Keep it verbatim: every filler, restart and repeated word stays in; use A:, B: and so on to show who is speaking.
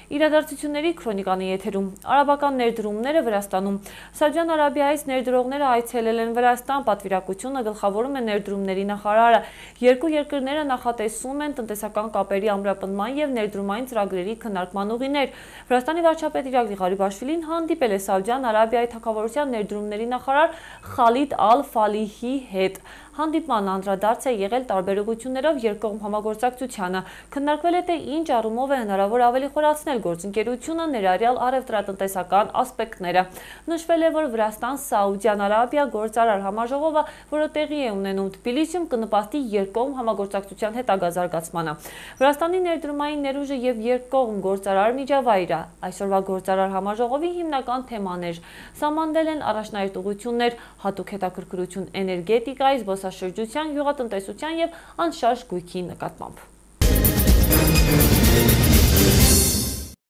A: Իրադարձությունների քրոնիկան է եթերում։ Արաբական ներդրումները Վրաստանում։ Սաուդյան Արաբիայից ներդրողները այցելել են Վրաստան, պատվիրակությունը գլխավորում է ներդրումների նախարարը։ Երկու երկրները նախատեսում են տնտեսական կապերի ամրապնդման և ներդրումային ծրագրերի քննարկման ուղիներ։ Վրաստանի վարչապետ Իրակլի Ղարիբաշվիլին հանդիպել է Սաուդյան Արաբիայի թագավորության ներդրումների նախարար Խալիդ Ալ-Ֆալիհի հետ։ Հանդիպման անդրադարձ է եղել տարբեր ուղղություններով երկկողմ համագործակցությանը։ Քննարկվել է, թե ինչ առումով է հնարավոր ավելի խորացնել գործընկերությունը, ներառյալ առևտրատնտեսական ասպեկտները։ Նշվել է, որ Վրաստան-Սաուդյան Արաբիա գործարար համաժողովը, որը տեղի է ունենում Թբիլիսիում, կնպաստի երկկողմ համագործակցության հետագա զարգացմանը։ Վրաստանի ներդրումային ներուժը և երկկողմ գործարար միջավայր է։ Այսօրվա գործարար համաժողովի հիմնական թեմաներ սահմանվել են առաջնահերթ ուղղություններ, հատուկ հետաքրքրություն էներգետիկայի, զբոսաշրջության, գյուղատնտեսության և անշարժ գույքի նկատմամբ։